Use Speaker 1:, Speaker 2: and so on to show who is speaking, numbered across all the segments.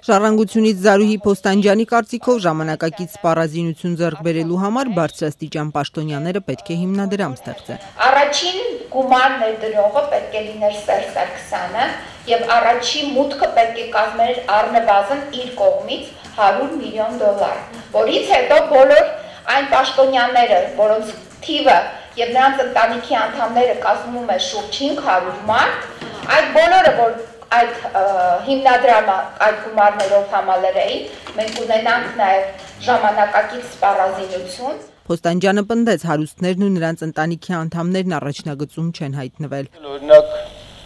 Speaker 1: Ժառանգությունից Զարուհի Փոստանջյանի կարծիքով ժամանակակից սպառազինություն ձեռք բերելու համար բարձրաստիճան պաշտոնյաները պետք է հիմնադրամ ստեղծեն։
Speaker 2: Առաջին գումար ներդրողը պետք է լիներ Սերժ Սարգսյանը եւ առաջին մուտքը պետք է կազմեր առնվազն իր կողմից $100 միլիոն, որից հետո բոլոր այն պաշտոնյաները, որոնց թիվը եւ նրանց ընտանիքի անդամները կազմում է շուրջ 500 մարդ, այդ բոլորը որ այդ հիմնադրամը այդ գումարներով համալրեին, մենք ունենանք նաև ժամանակակից սպառազինություն։
Speaker 1: Փոստանջյանը պնդեց, հարուստներն ու նրանց ընտանիքի անդամներն առաջնագծում չեն հայտնվել։
Speaker 3: Օրինակ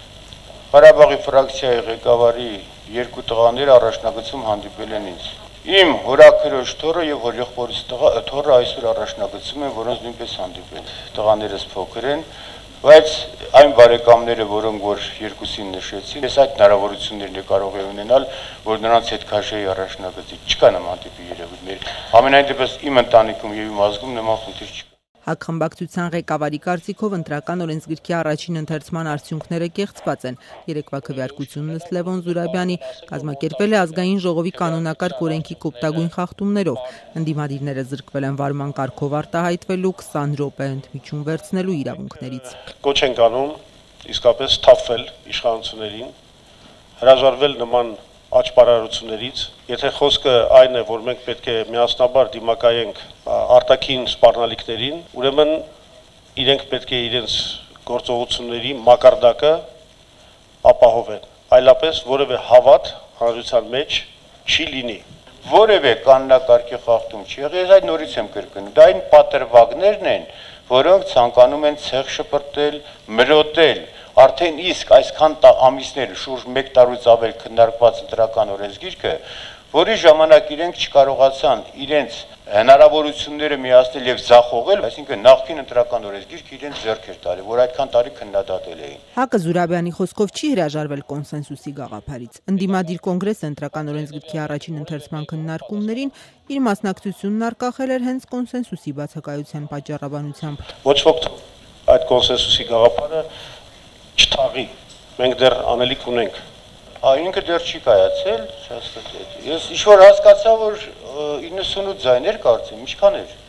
Speaker 3: Ղարաբաղի ֆրակցիայի ղեկավարի երկու տղաները առաջնագծում հանդիպել են ինձ։ Իմ հորաքրոջ թոռը եւ հոր եղբորից թոռը այսօր առաջնագծում են, որոնց նույնպես հանդիպել։ Տղաներս փոքր են, բայց այն բարեկամները, որոնք որ երկուսին նշեցին, ես այդ հնարավորություններն կարող եմ ունենալ, որ նրանց հետ քաշեի առաջնագծի, չկա նման տիպի երևույթներ։ Ամենայն դեպս իմ ընտանիքում եւ իմ ազգում նման խնդիր չկա։
Speaker 1: Հակխմբակցության ղեկավարի կարծիքով ընտրական օրենսգրքի առաջին ընթերցման արդյունքները կեղծված են։ Երեկվա քվեարկությունն ըստ Լևոն Զուրաբյանի կազմակերպվել է ազգային ժողովի կանոնակարգ օրենքի կոպտագույն խախտումներով։ Ընդդիմադիրները զրկվել են վարման կարգով արտահայտվելու 20 րոպե ընդմիջում վերցնելու իրավունքներից։
Speaker 4: Կոչ ենք անում իսկապես թափվել իշխանություններին, հրաժարվել նման աճպարարություններից, եթե խոսքը այն է, որ մենք պետք է միասնաբար դիմակայենք արտաքին սպառնալիքներին, ուրեմն իրենք պետք է իրենց գործողությունների մակարդակը ապահովեն, այլապես որևէ հավատ հանրության մեջ չի լինի։
Speaker 3: Որևէ կանոնակարգի խախտում չի եղել, ես այդ նորից եմ կրկնում, դա այն պատրվակներն են, որոնք ցանկանում են ցեղ շպրտել, մրոտել, արդեն իսկ այսքան ամիսներ շուրջ 1 տարուց ավել քննարկված ընտրական օրենսգիրքը, որի ժամանակ իրենք չկարողացան իրենց հնարավորությունները միացնել եւ ձախողել, այսինքն նախկին ընտրական օրենսգիրքը իրենց ձեռք էր տալի, որ այդքան տարի քննադատել էին։
Speaker 1: Հակը Զուրաբյանի խոսքով չի հրաժարվել կոնսենսուսի գաղափարից։ Ընդդիմադիր կոնգրեսը ընտրական օրենսգրքի առաջին ընթերցման քննարկումներին իր մասնակցությունն արկախել էր հենց կոնսենսուսի բացակայության պատճառաբանությամբ։
Speaker 4: Ոչ ոք այդ կոնսենսուսի գաղափարը չթաղի, մենք դեռ անելիք ունենք։
Speaker 3: Ինքը դեռ չի կայացել, ես ինչ-որ հասկացա, որ 98 ձայներ կարծեմ, ինչքան էր։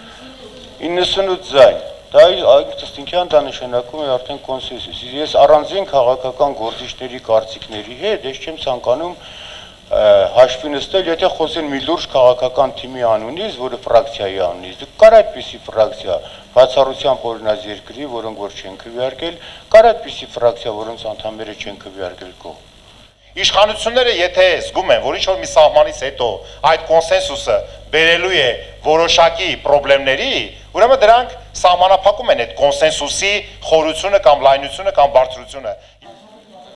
Speaker 3: 98 ձայն, դա ինքնըստինքյան դա նշանակում է արդեն կոնսենսուս։ Ես առանձին քաղաքական գործիչների կարծիքների հետ, ես չեմ ցանկանում հաշվի նստել, եթե խոսեն մի լուրջ քաղաքական թիմի անունից, որը ֆրակցիայի անունից, դուք կար այդպիսի ֆրակցիա, բացառությամբ օրինակ երկրի, որոնք որ չեն քվեարկել, կար այդպիսի ֆրակցիա, որոնց անդամները չեն քվեարկել կողմ։
Speaker 5: Իշխանությունները եթե զգում են, որ ինչ-որ մի սահմանից հետո այդ կոնսենսուսը բերելու է որոշակի խնդիրների, ուրեմն դրանք սահմանափակում են այդ կոնսենսուսի խորությունը կամ լայնությունը կամ բարձրությունը։